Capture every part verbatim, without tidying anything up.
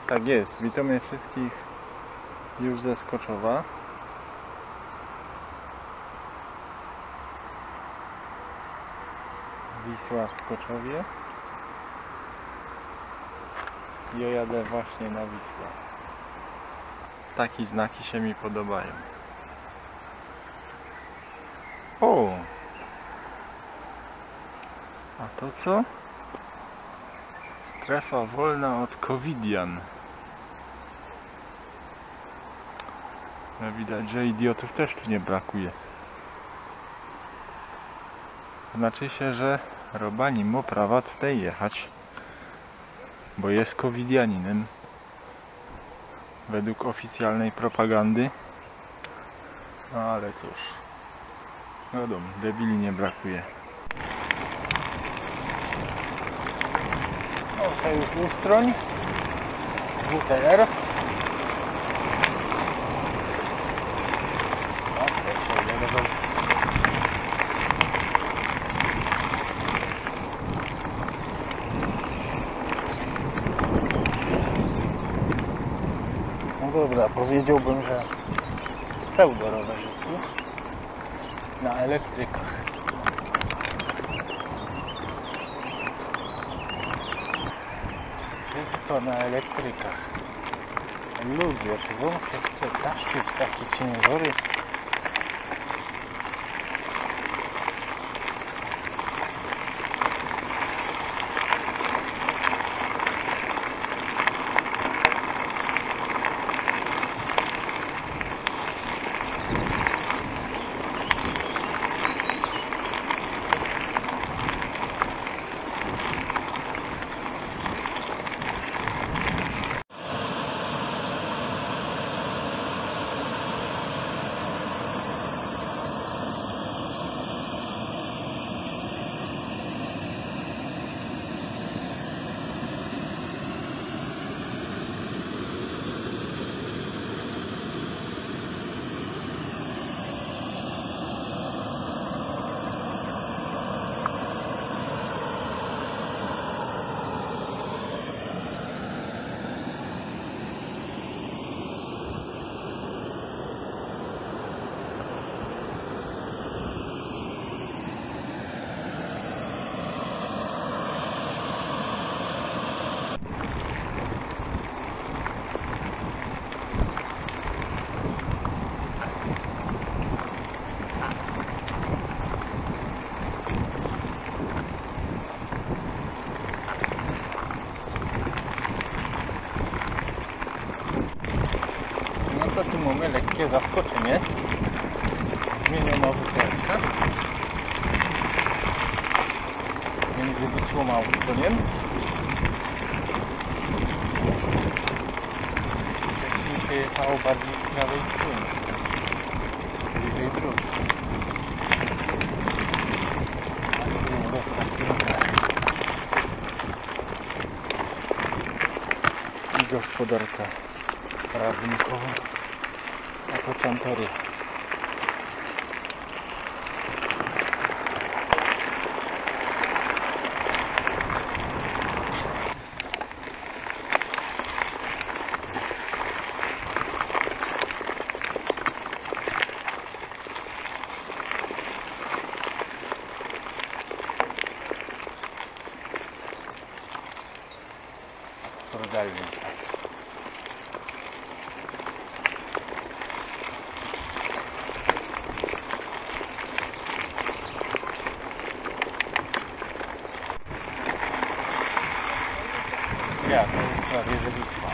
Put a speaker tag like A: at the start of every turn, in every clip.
A: Tak jest, witamy wszystkich już ze Skoczowa. Wisła w Skoczowie. Ja jadę właśnie na Wisłę. Takie znaki się mi podobają. O! A to co? Strefa wolna od covidian. No widać, że idiotów też tu nie brakuje. Znaczy się, że Robani ma prawa tutaj jechać, bo jest covidianinem według oficjalnej propagandy. No ale cóż, wiadomo, debili nie brakuje. O, to już ustroń W T R. No dobra, powiedziałbym, że pseudo rowerzyki na elektrykach. Wszystko na elektrykach. Ludzie, czy wam się chce taszczyć takie ciężary? To tu mamy lekkie zaskoczenie. Zmieniono wycieczkę między Wisłą a Austroniem. Wcześniej się jechało bardziej z prawej strony, bliżej drogi. I gospodarka prawnikowa. A to czampery. Absurdalnie. Ja, to jest prawie że Wisła.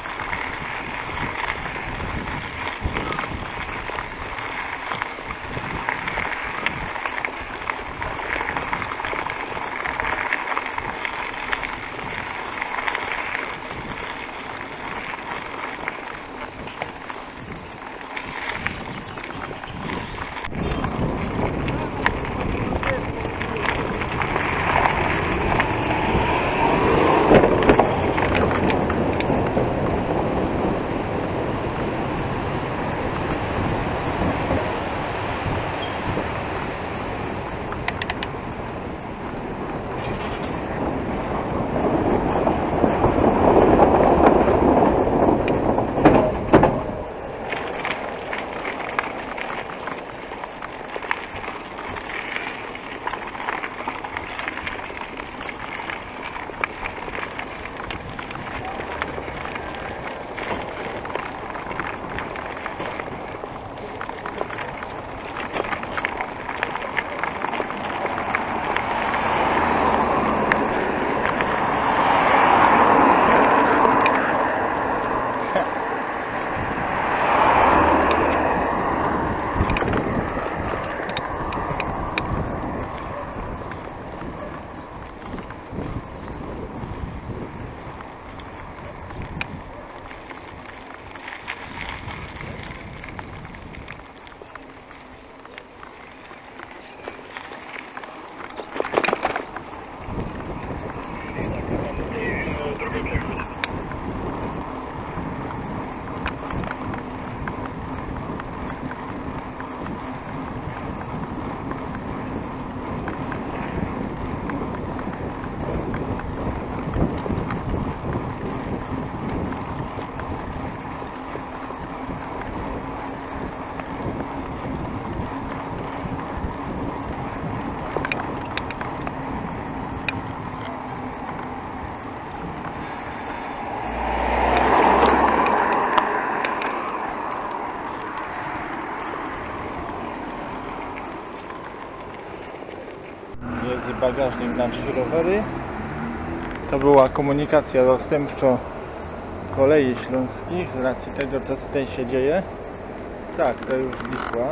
A: Bagażnik na trzy rowery. To była komunikacja zastępczo kolei śląskich z racji tego, co tutaj się dzieje. Tak, to już Wisła.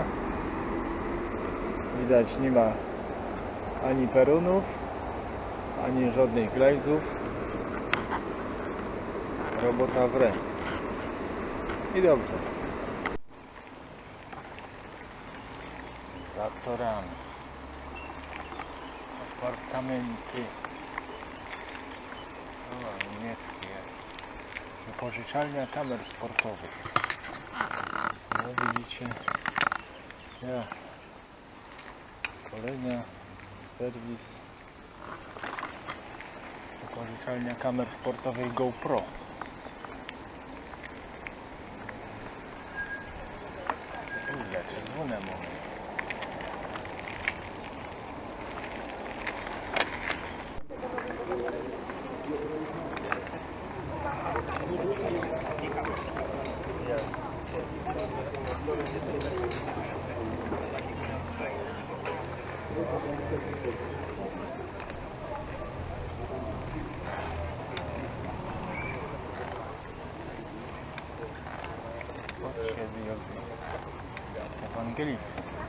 A: Widać, nie ma ani peronów, ani żadnych glajzów. Robota wre. I dobrze. Za torami. Apartamenty. O, niemieckie. Wypożyczalnia kamer sportowych. No widzicie. Ja. Szkolenia. Serwis. Wypożyczalnia kamer sportowych GoPro. Kurde, czerwone mamy. Ewangelii.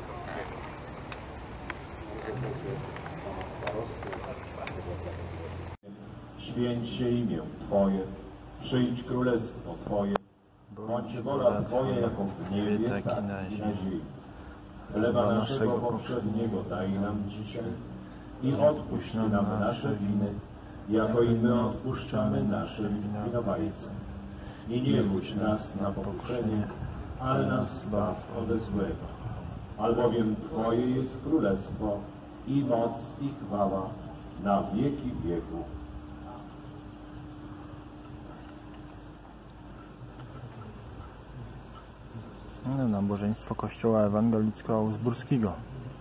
B: Święć się imię Twoje, przyjdź królestwo Twoje, bądź wola Twoja jako w niebie, tak i na ziemi. Chleba naszego powszedniego daj nam dzisiaj i odpuść nam nasze winy, jako i my odpuszczamy naszym winowajcom. I nie wódź nas na pokuszenie, ale nas zbaw ode złego. Albowiem Twoje jest królestwo i moc i chwała na wieki wieków.
A: No, nabożeństwo Kościoła Ewangelicko-Augsburskiego.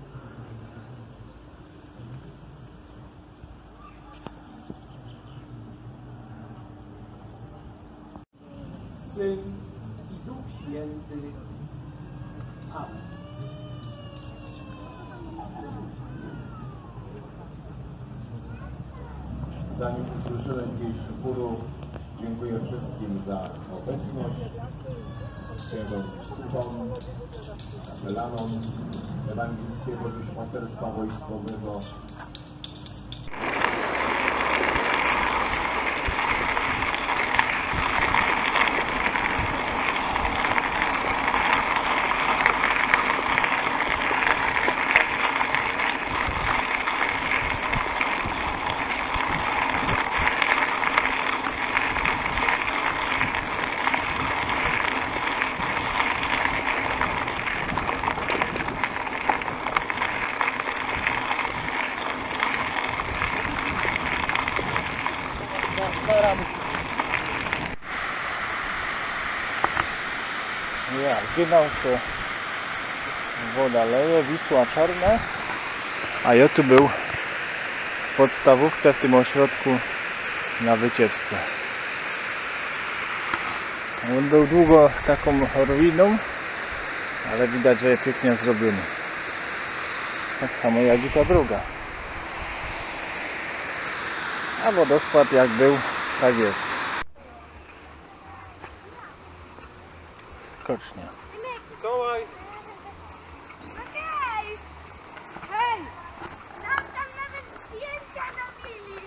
C: Syn i Duch Święty. Amen.
B: Zanim usłyszyłem pieśń chóru, dziękuję wszystkim za obecność. Księżom biskupom, kapelanom Ewangelickiego Duszpasterstwa Wojskowego.
A: Ja, ginął to woda leje, Wisła czarna, a ja tu był w podstawówce w tym ośrodku na wycieczce. On był długo taką ruiną, ale widać, że jest pięknie zrobiony. Tak samo jak i ta druga. A wodospad jak był, tak jest. Skocznia.
D: Mikołaj! Okej! Hej! Nam tam nawet zdjęcia robili!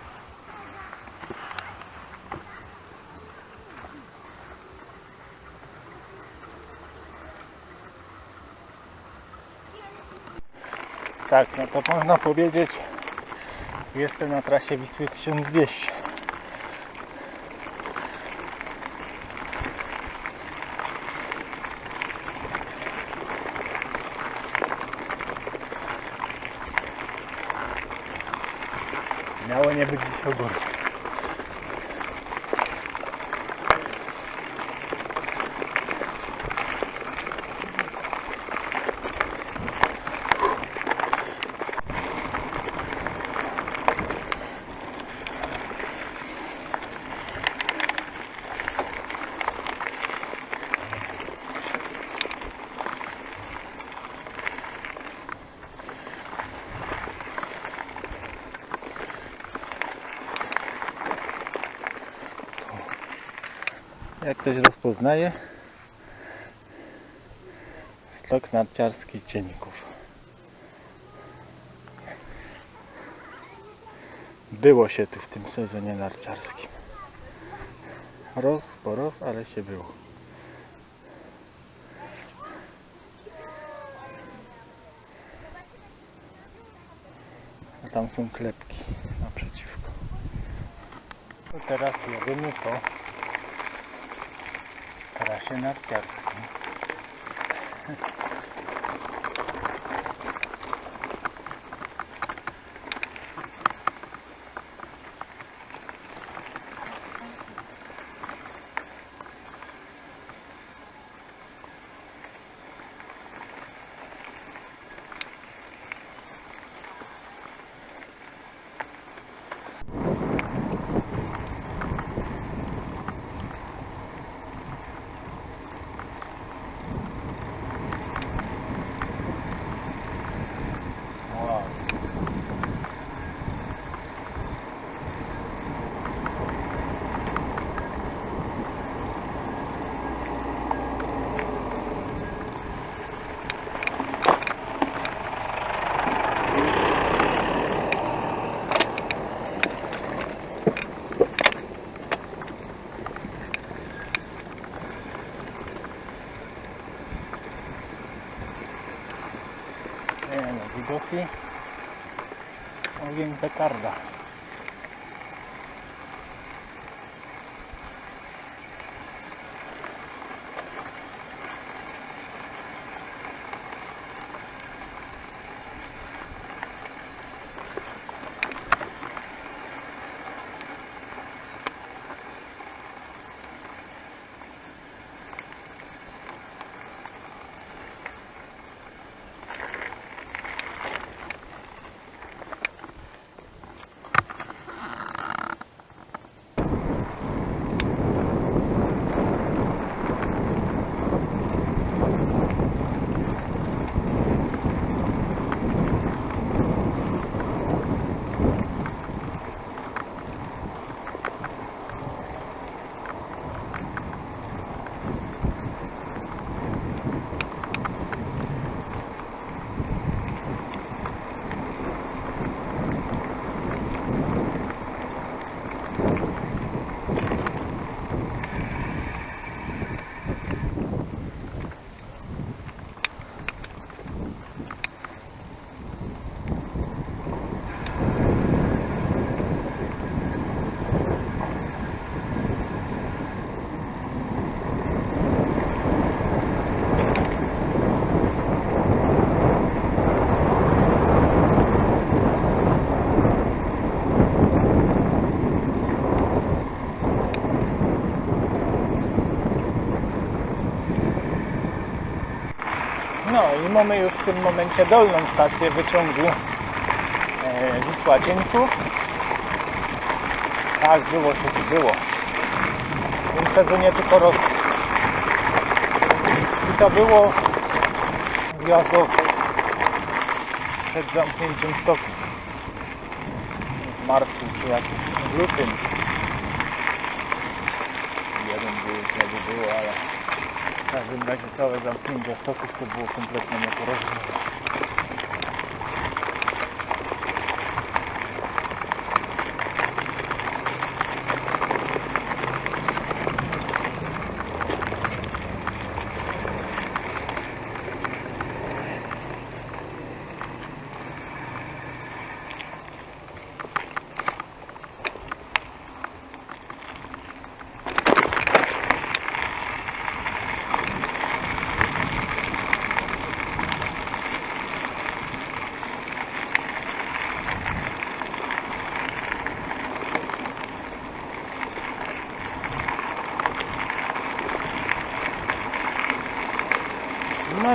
A: Tak, no to można powiedzieć, jestem na trasie Wisły tysiąc dwieście. fajnie być dziś u góry. Jak ktoś rozpoznaje, stok narciarski Cieników. Było się tu w tym sezonie narciarskim. Roz, bo roz, ale się było. A tam są klepki naprzeciwko. To teraz jedziemy po trasie narciarskiej. Widoki, ogień petarda. No i mamy już w tym momencie dolną stację wyciągu e, Wisła Cienków. Tak, było się tu było. W tym sezonie tylko roz... I to było gwiazdowe przed zamknięciem stoków. W marcu czy jak w lutym. Jeden był, jakby było, ale w każdym razie całe zamknięcie stoków to było kompletnie nieporozumienie.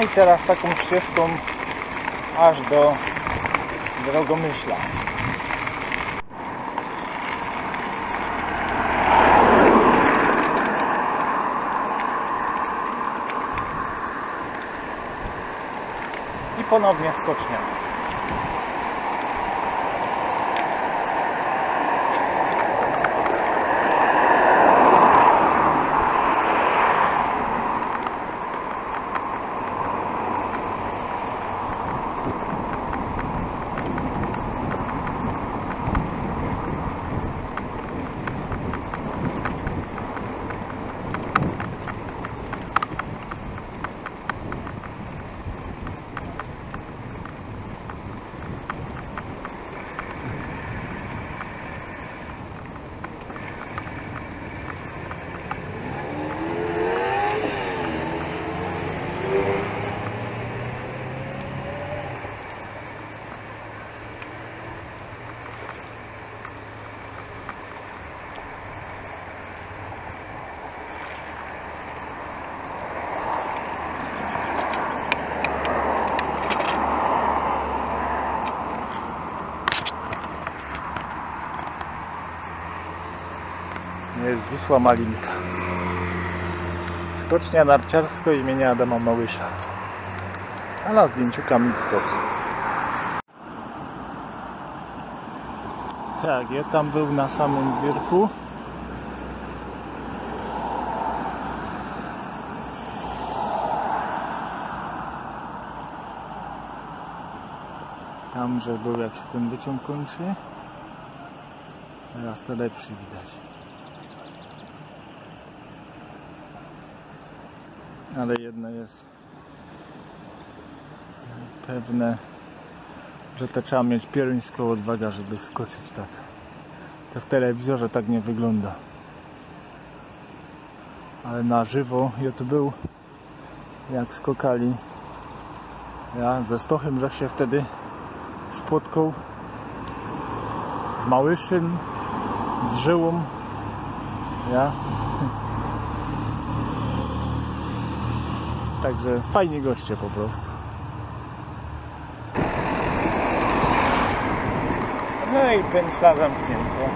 A: i teraz taką ścieżką aż do Drogomyśla. I ponownie skocznia. Jest Wisła Malinka. Skocznia narciarska imienia Adama Małysza. A na zdjęciu Kamil Stok. Tak, ja tam był na samym wierchu. Tam, że był, jak się ten wyciąg kończy. Teraz to lepszy widać. Ale jedno jest pewne, że to trzeba mieć pieruńską odwagę, żeby skoczyć tak. To w telewizorze tak nie wygląda. Ale na żywo ja tu był, jak skokali. Ja ze Stochem, że się wtedy spotkał, z Małyszym, z Żyłą. Ja. Także fajni goście po prostu. No i pętla zamknięta.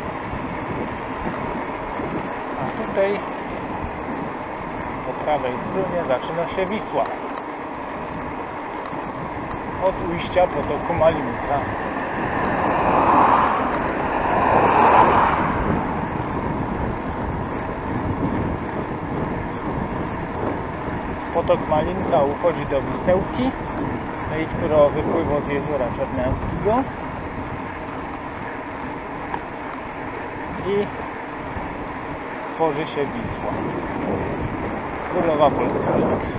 A: A tutaj po prawej stronie zaczyna się Wisła. Od ujścia potoku Malinka. Potok Malinka uchodzi do Wisełki, która wypływa z jeziora Czarniackiego i tworzy się Wisła. Królowa Polska.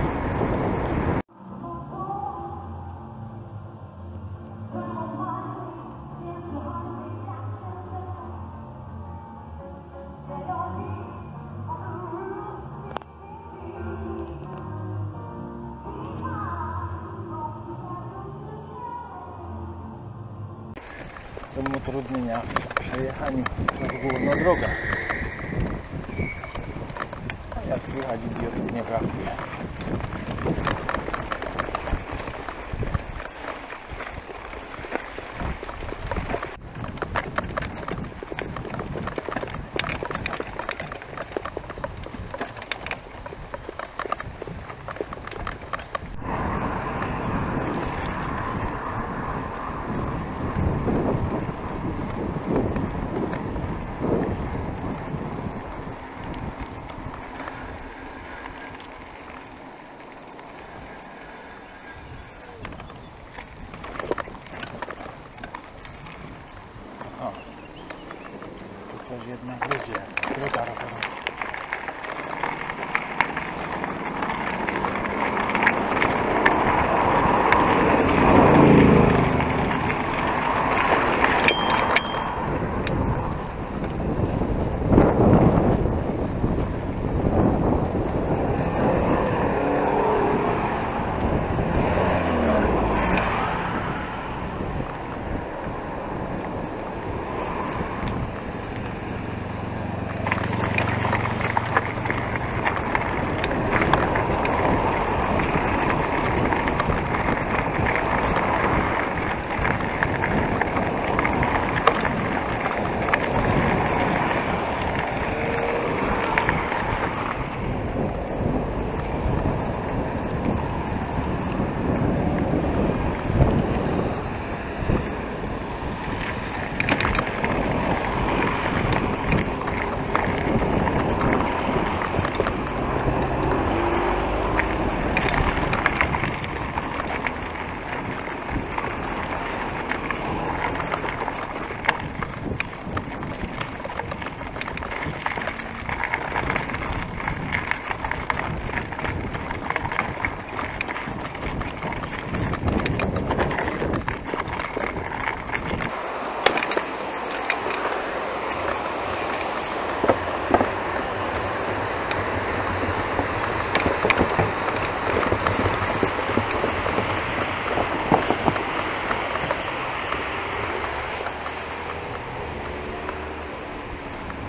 A: Są utrudnienia w przejechaniu przez główną drogę. A jak słychać, idiotów nie brakuje. Jednak ludzie, droga rowerowa.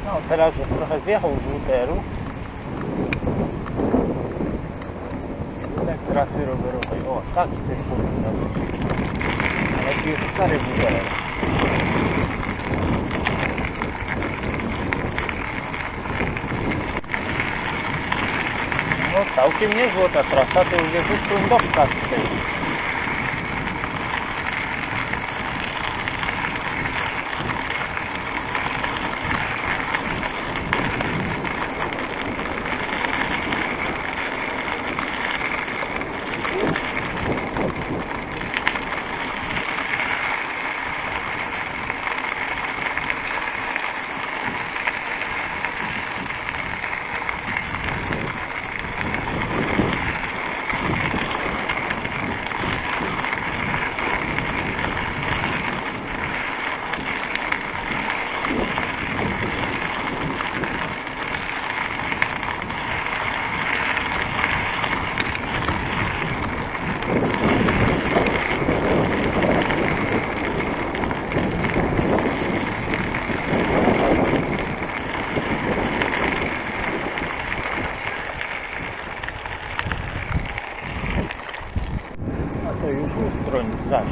A: No teraz już trochę zjechał z łuteru. Tak trasy rowerowej. O, taki coś powinno być. Ale tu jest stary wuter. No całkiem niezła ta trasa, to już jest ustrądowka tutaj. To już Ustroń zaś.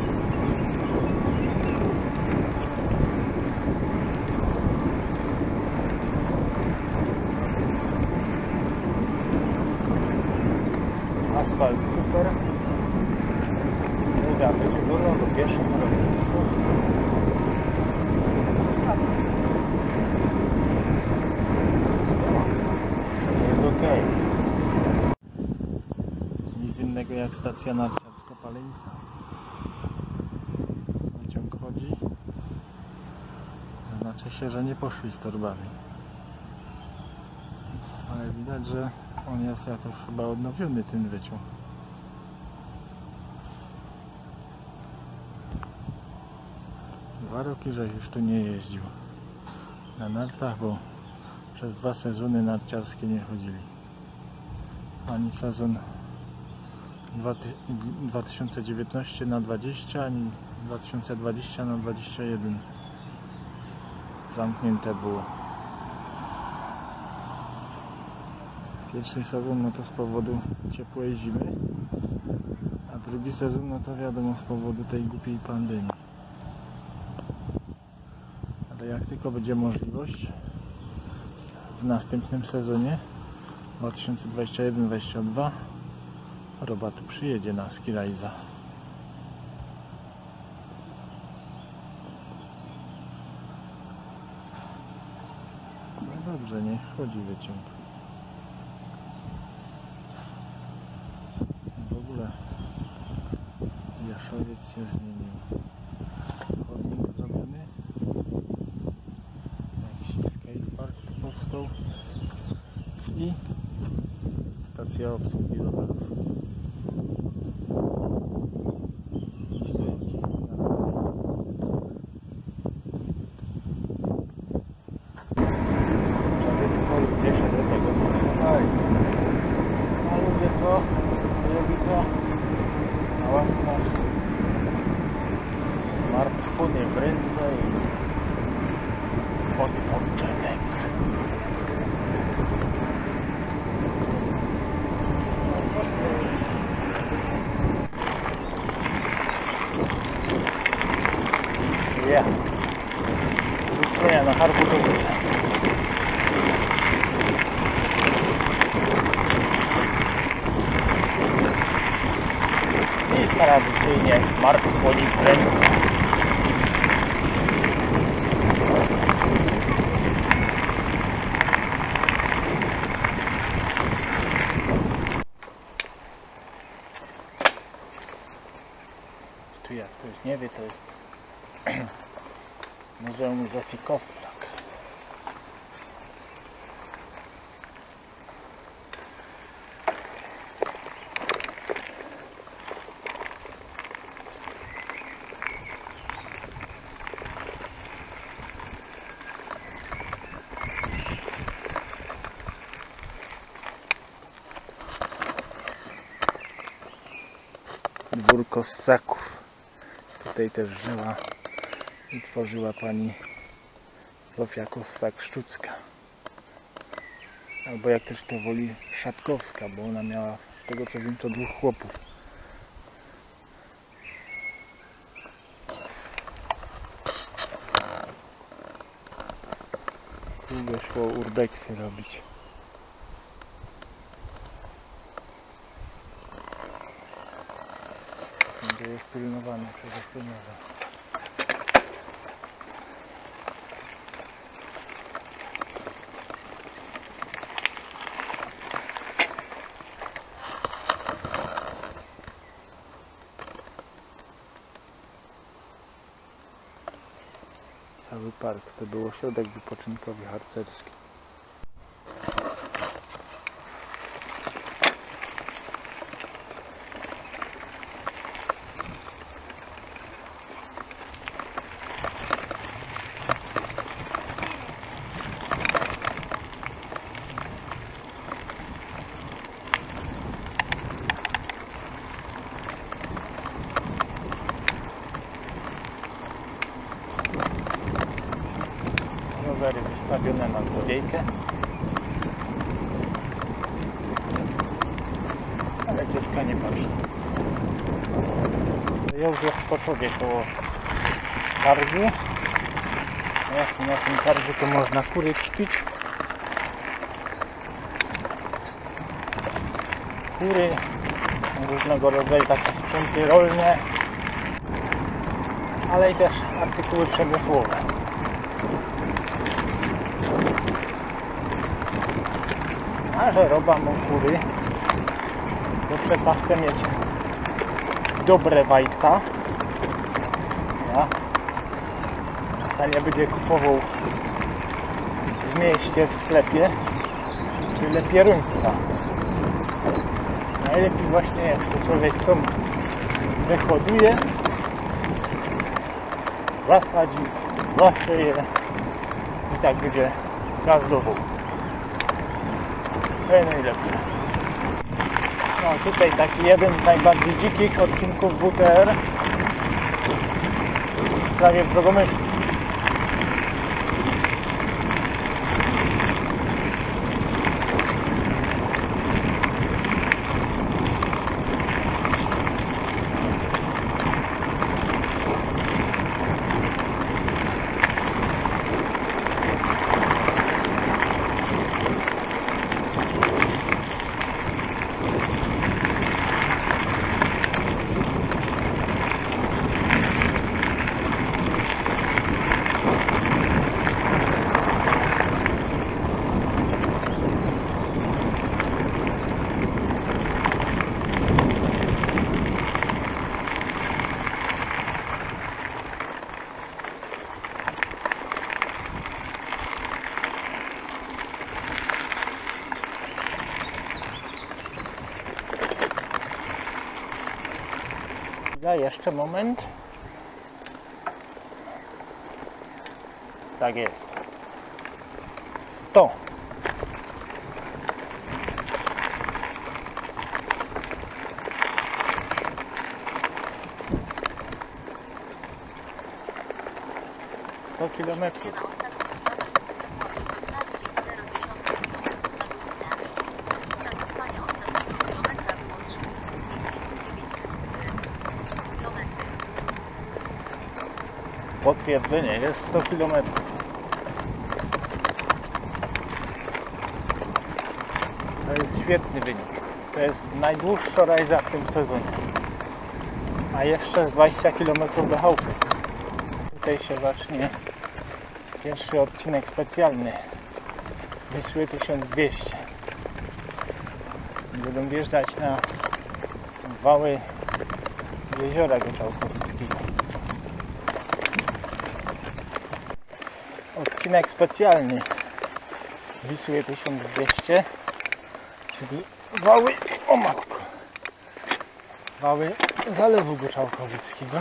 A: Asfalt super. Druga będzie wolno, bo pierwsza trochę jest okej. Nic innego jak stacja narciarsko-Palenica. Pociąg chodzi. Znaczy się, że nie poszli z torbami. Ale widać, że on jest jakoś chyba odnowiony, ten wyciąg. Dwa roki, że już tu nie jeździł na nartach, bo przez dwa sezony narciarskie nie chodzili. Ani sezon dwa tysiące dziewiętnaście na dwadzieścia, ani dwa tysiące dwadzieścia na dwadzieścia jeden zamknięte było. Pierwszy sezon no to z powodu ciepłej zimy, a drugi sezon no to wiadomo z powodu tej głupiej pandemii. Ale jak tylko będzie możliwość w następnym sezonie dwa tysiące dwudziestym pierwszym dwudziestym drugim Roba tu przyjedzie na Ski Rise'a. No dobrze, niech chodzi wyciąg. W ogóle Jaszowiec się zmienił. Chodnik zrobiony. Jakiś skatepark powstał. I stacja obsługi rowerów. I stojanki. Jeszcze do tego. Oj. A ludzie co? Ludzie co? Na łapkach. Smartfony w ręce i odpoczynek. Ja. Ustronia na Harbutowie. I tradycyjnie smartfonik w ręce. Tu jak ktoś nie wie, to jest Muzeum Zofii Kossak. Dwór Kossaków. Tutaj też żyła i tworzyła pani Zofia Kossak-Szczucka. Albo jak też to woli, Szatkowska, bo ona miała, z tego co wiem, to dwóch chłopów. Długo szło urbeksy robić. Będzie jest pilnowane przez ochroniarza. Cały park to był ośrodek wypoczynkowy harcerski. Rowery wystawione na złodziejkę, ale dziecka nie patrzy. Józef w Koczowie koło targu. Jak na tym targu to można kury czpić. Kury, różnego rodzaju takie sprzęty rolne, ale i też artykuły przemysłowe. A że roba mu kury, to trzeba chce mieć dobre wajca. Ja. Czasami nie będzie kupował w mieście, w sklepie tyle pieruństwa. Najlepiej właśnie jest, to człowiek sam wyhoduje, zasadzi, zasieje i tak będzie gazdował. To jest najlepsze. No tutaj taki jeden z najbardziej dzikich odcinków W T R prawie w Drogomyślu. Ja jeszcze moment. Tak jest. sto. sto kilometrów. Potwierdzenie, jest sto kilometrów. To jest świetny wynik. To jest najdłuższa rajza w tym sezonie. A jeszcze dwadzieścia kilometrów do chałupy. Tutaj się zacznie pierwszy odcinek specjalny Wisły tysiąc dwieście. Będą wjeżdżać na wały jeziora Goczałkowickiego. Odcinek specjalny Wisły tysiąc dwieście, czyli wały, o matko, wały Zalewu Goczałkowickiego,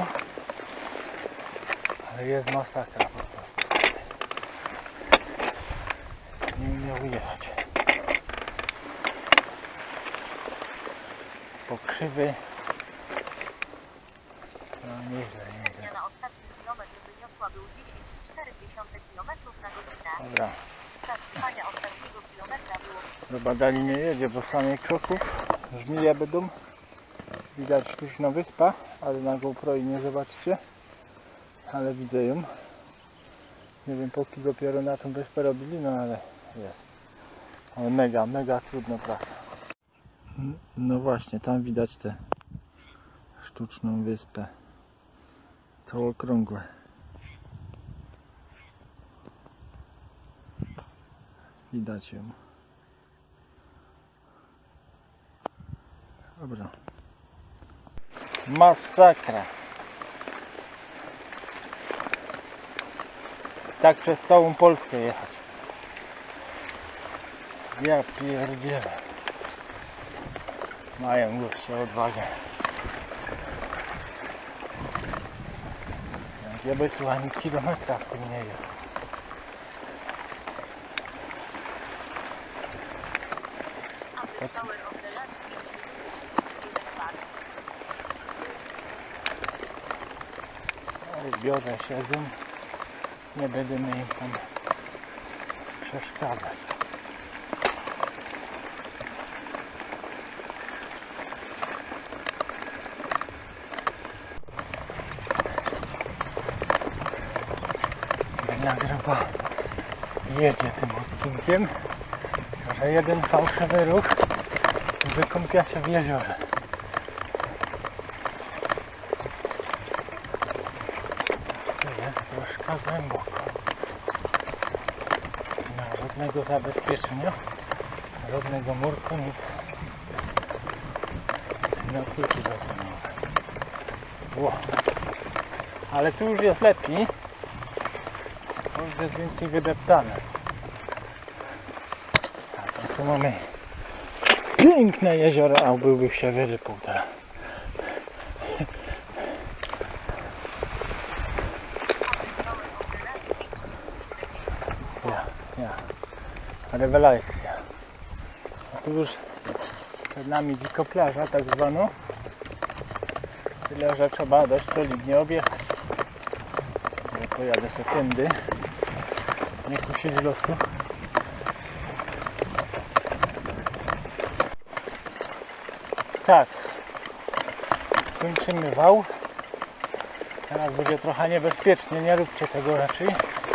A: ale jest masakra po prostu. Nie umiał jechać. Pokrzywy, no nieźle, nieźle.
E: światła był dziesięć przecinek cztery kilometrów na godzinę.
A: Dobra.
E: Czas trwania ostatniego kilometra było...
A: Robadali nie jedzie, bo samych kroków żmije będą. Widać sztuczna wyspa, ale na GoPro i nie zobaczycie. Ale widzę ją. Nie wiem, póki dopiero na tą wyspę robili, no ale jest. Ale mega, mega trudno praca. No właśnie, tam widać tę sztuczną wyspę. To okrągłe. Widać ją. Dobra. Masakra. Tak przez całą Polskę jechać. Ja pierdzielę. Mają goście odwagę. Ja by tu ani kilometra w tym nie jechał. W biurze siedzą. Nie będziemy im tam przeszkadzać. Nagrywa jedzie tym odcinkiem, że jeden fałszywy ruch wykąpia się w jeziorze. To jest troszkę głęboko. Nie ma żadnego zabezpieczenia, żadnego murku, nic. No kluczy do tego. Wow. Ale tu już jest lepiej. Już jest więcej wydeptane. Tak, tu mamy piękne jezioro, a byłby się wyrypał teraz. Ja, ja. Rewelacja. A tu już przed nami dziko plaża, tak zwaną. Tyle, że trzeba dość solidnie objechać. Ja pojadę sobie tędy. Nie kusić losu. Tak. Kończymy wał. Teraz będzie trochę niebezpiecznie. Nie róbcie tego raczej.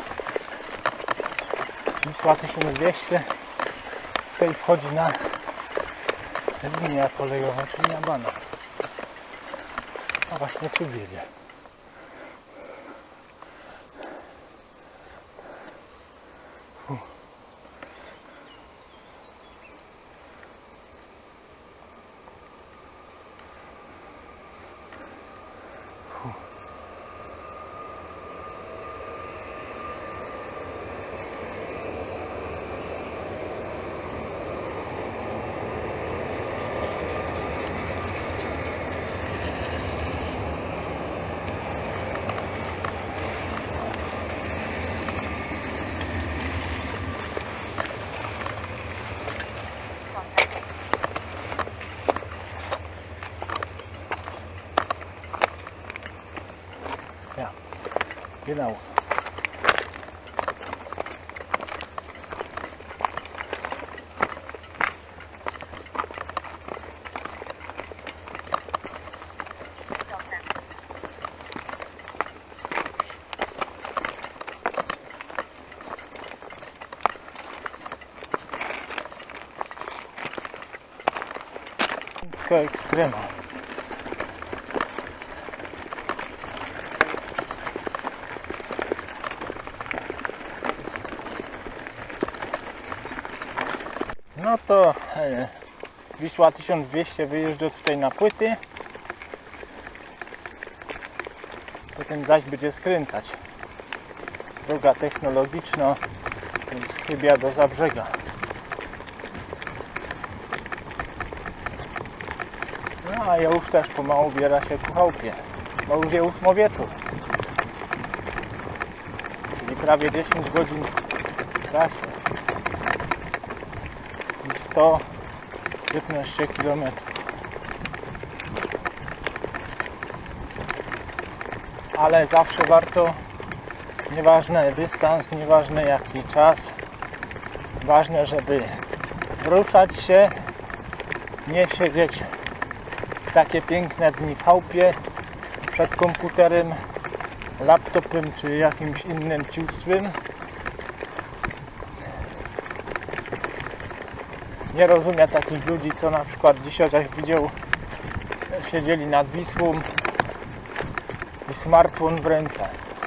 A: Wisła tysiąc dwieście tutaj wchodzi na linię kolejową, czyli na banan. A właśnie tu wiedzie. Ja, genau. Wszystko ekstrema. No to e, Wisła tysiąc dwieście wyjeżdża tutaj na płyty. Potem zaś będzie skręcać. Droga technologiczna, więc chybia do Zabrzega. No a ja już też pomału biera się ku chałupie, bo już jest ósma wieczór. Czyli prawie dziesięć godzin w trasie. sto piętnaście kilometrów. Ale zawsze warto Nieważne dystans, nieważne jaki czas. Ważne, żeby ruszać się, nie siedzieć w takie piękne dni w chałupie przed komputerem, laptopem czy jakimś innym ciustwem. Nie rozumiem takich ludzi, co na przykład dzisiaj jak widział, siedzieli nad Wisłą i smartfon w ręce.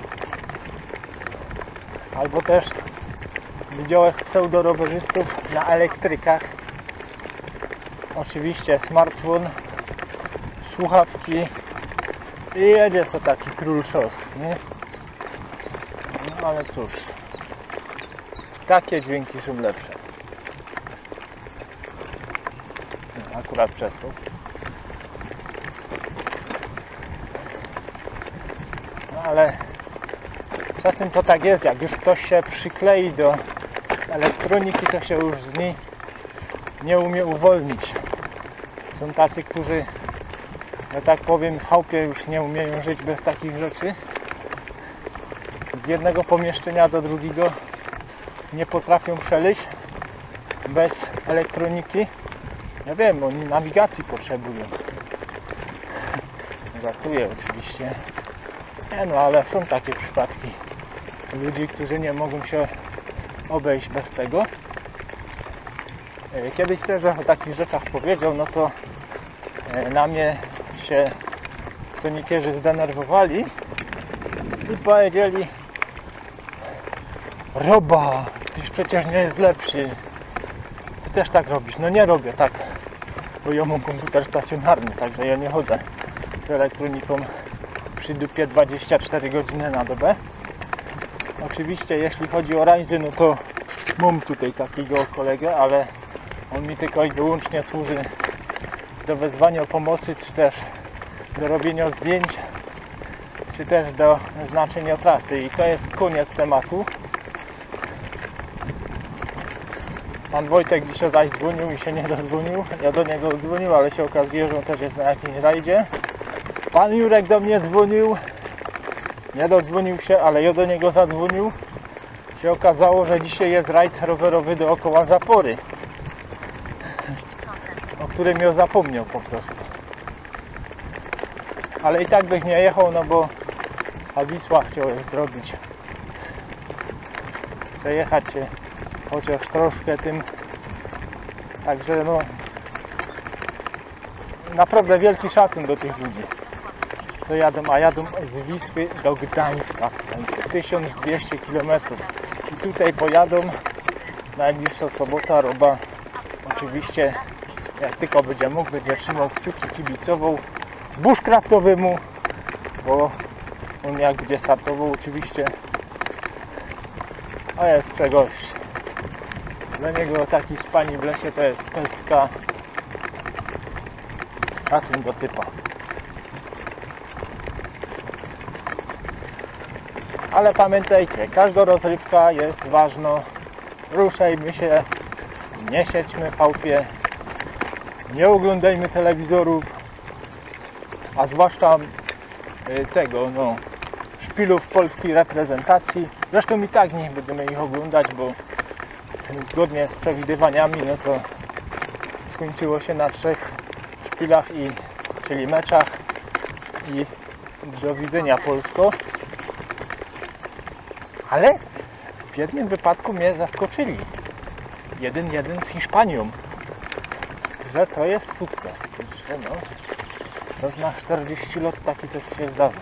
A: Albo też widziałem pseudorowerzystów na elektrykach. Oczywiście smartfon, słuchawki i jedzie to taki król szos, nie? No ale cóż, takie dźwięki są lepsze. Akurat przez to. No ale czasem to tak jest, jak już ktoś się przyklei do elektroniki, to się już z niej nie umie uwolnić. Są tacy, którzy, że tak powiem, w chałupie już nie umieją żyć bez takich rzeczy. Z jednego pomieszczenia do drugiego nie potrafią przejść bez elektroniki. Ja wiem, oni nawigacji potrzebują. Żartuję oczywiście. Nie no, ale są takie przypadki ludzi, którzy nie mogą się obejść bez tego. Kiedyś też o takich rzeczach powiedział, no to na mnie się sonikierzy zdenerwowali i powiedzieli: Roba, tyś przecież nie jest lepszy. Ty też tak robisz. No nie robię tak, bo ja mam komputer stacjonarny, także ja nie chodzę z elektroniką przy dupie dwadzieścia cztery godziny na dobę. Oczywiście jeśli chodzi o Ryzen, no to mam tutaj takiego kolegę, ale on mi tylko i wyłącznie służy do wezwania o pomocy, czy też do robienia zdjęć, czy też do znaczenia trasy. I to jest koniec tematu. Pan Wojtek dzisiaj zaś dzwonił i się nie dodzwonił. Ja do niego dzwonił, ale się okazuje, że on też jest na jakimś rajdzie. Pan Jurek do mnie dzwonił. Nie dodzwonił się, ale ja do niego zadzwonił. Się okazało, że dzisiaj jest rajd rowerowy dookoła Zapory, o którym ja zapomniał po prostu. Ale i tak bych nie jechał, no bo a Wisła chciałem zrobić. Przejechać się chociaż troszkę tym. Także no naprawdę wielki szacun do tych ludzi, co jadą, a jadą z Wisły do Gdańska, tysiąc dwieście kilometrów. I tutaj pojadą, najbliższa sobota, Roba oczywiście jak tylko będzie mógł, będzie trzymał kciuki, kibicował bushcraftowemu, bo on jak będzie startował oczywiście, a jest czegoś. Dla niego taki spani w lesie to jest pestka. Szacun do typa. Ale pamiętajcie, każda rozrywka jest ważna. Ruszajmy się, nie siedźmy w chałupie, nie oglądajmy telewizorów, a zwłaszcza tego, no, szpilów polskiej reprezentacji. Zresztą i tak nie będziemy ich oglądać, bo zgodnie z przewidywaniami, no to skończyło się na trzech szpilach, i, czyli meczach, i do widzenia Polsko. Ale w jednym wypadku mnie zaskoczyli. jeden jeden z Hiszpanią. Że to jest sukces. Że no, to na czterdzieści lat taki coś się zdarza.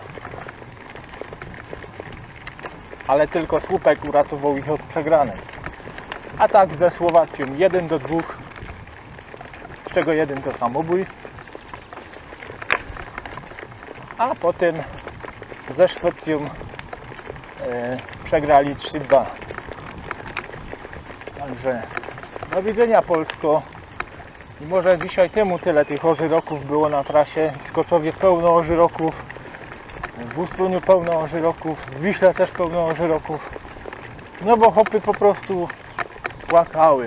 A: Ale tylko słupek uratował ich od przegranej. A tak ze Słowacją jeden do dwóch, z czego jeden to samobój. A potem ze Szwecją e, przegrali trzy dwa. Także do widzenia Polsko. I może dzisiaj temu tyle tych ożyroków było na trasie. W Skoczowie pełno ożyroków, w Ustroniu pełno ożyroków, w Wiśle też pełno ożyroków. No bo chłopy po prostu płakały.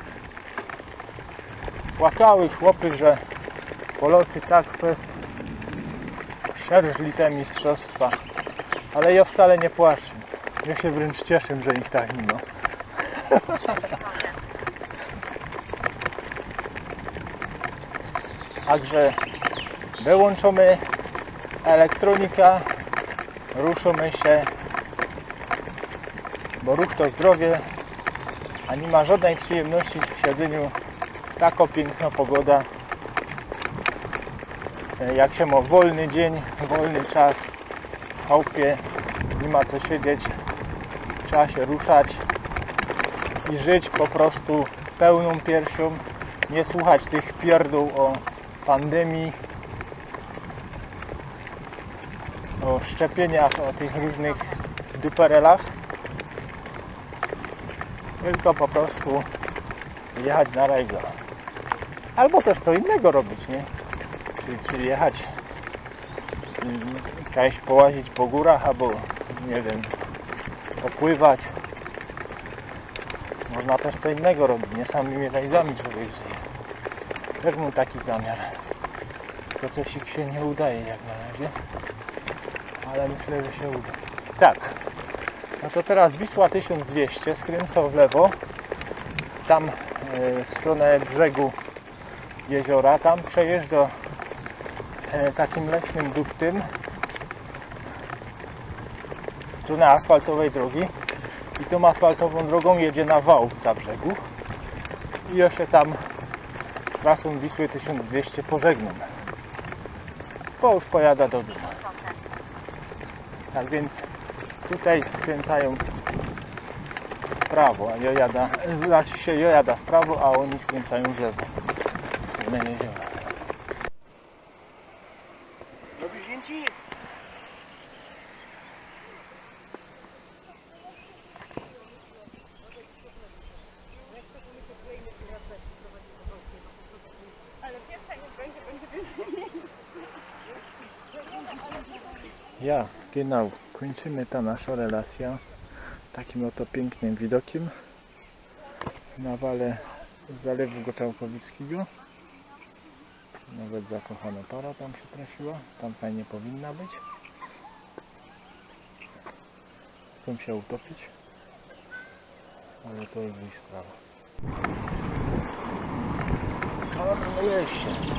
A: Płakały chłopy, że Polacy tak fest sierżli te mistrzostwa. Ale ja wcale nie płaczę. Ja się wręcz cieszę, że ich tak mimo. Także wyłączymy elektronika, ruszymy się, bo ruch to zdrowie, a nie ma żadnej przyjemności w siedzeniu. Taka piękna pogoda. Jak się ma wolny dzień, wolny czas w chałupie, nie ma co siedzieć, trzeba się ruszać i żyć po prostu pełną piersią, nie słuchać tych pierdół o pandemii, o szczepieniach, o tych różnych duperelach, tylko po prostu jechać na rajga. Albo też co innego robić, nie? Czyli, czyli jechać, jakaś połazić po górach, albo nie wiem, popływać. Można też co innego robić, nie samymi rajdami człowiek żyje. Też mam taki zamiar. To coś się nie udaje jak na razie, ale myślę, że się uda. Tak, no to teraz Wisła tysiąc dwieście skręca w lewo, tam yy, w stronę brzegu jeziora, tam przejeżdża yy, takim leśnym duktym w stronę asfaltowej drogi i tą asfaltową drogą jedzie na wał za brzegu i jeszcze tam trasą Wisły tysiąc dwieście pożegnam, bo już pojada do domu. Tak więc tutaj skręcają w prawo, a ja jada, znaczy się ja jada w prawo, a oni skręcają w lewo. Na jeziora.
C: Robisz zdjęci?
A: Ja, genau, kończymy ta nasza relacja takim oto pięknym widokiem na wale Zalewu Goczałkowickiego. Nawet zakochana para tam się trafiła, tam fajnie powinna być. Chcą się utopić, ale to jest ich sprawa. Karmuje się.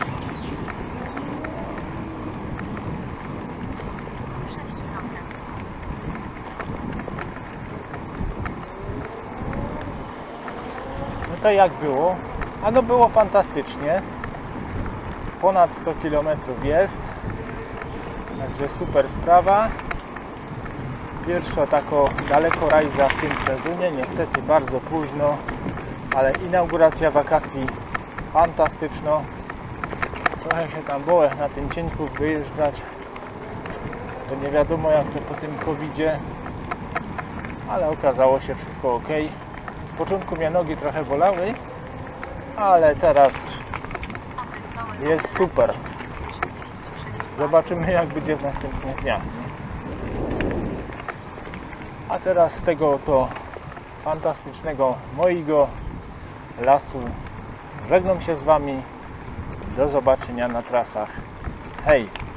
A: No to jak było? Ano było fantastycznie. Ponad sto kilometrów jest. Także super sprawa. Pierwsza tako daleko rajda w tym sezonie. Niestety bardzo późno. Ale inauguracja wakacji fantastyczna. Trochę się tam boję na tym cienku wyjeżdżać. To nie wiadomo jak to po tym kowidzie. Ale okazało się wszystko ok. W początku mnie nogi trochę bolały. Ale teraz jest super. Zobaczymy jak będzie w następnych dniach. A teraz z tego to fantastycznego mojego lasu żegnam się z Wami. Do zobaczenia na trasach. Hej!